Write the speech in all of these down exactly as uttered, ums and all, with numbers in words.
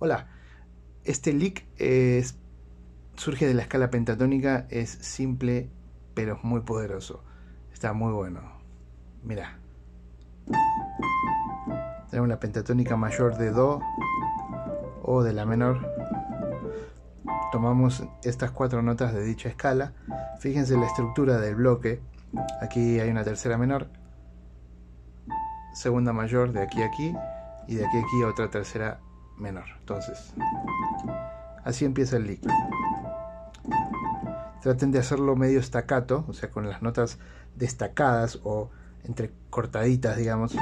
Hola, este lick es, surge de la escala pentatónica, es simple pero muy poderoso. Está muy bueno. Mira. Tenemos la pentatónica mayor de Do o de la menor. Tomamos estas cuatro notas de dicha escala. Fíjense la estructura del bloque. Aquí hay una tercera menor, segunda mayor de aquí a aquí, y de aquí a aquí otra tercera menor. Entonces, así empieza el lick. Traten de hacerlo medio staccato, o sea, con las notas destacadas o entrecortaditas, digamos.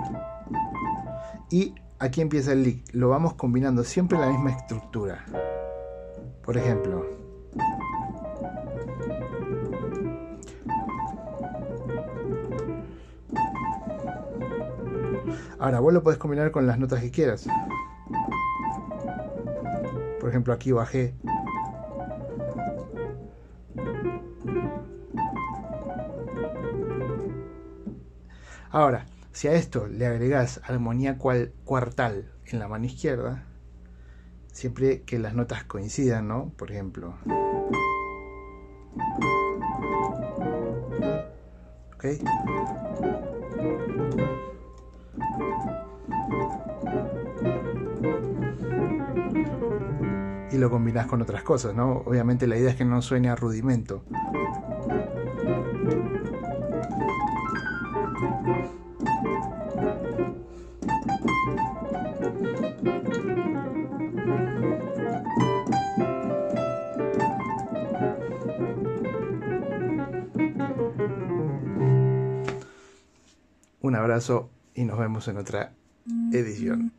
Y aquí empieza el lick. Lo vamos combinando siempre en la misma estructura. Por ejemplo, ahora vos lo podés combinar con las notas que quieras. Por ejemplo, aquí bajé. Ahora, si a esto le agregás armonía cual cuartal en la mano izquierda, siempre que las notas coincidan, ¿no? Por ejemplo. ¿Ok? Y lo combinás con otras cosas, ¿no? Obviamente la idea es que no suene a rudimento. Un abrazo y nos vemos en otra edición.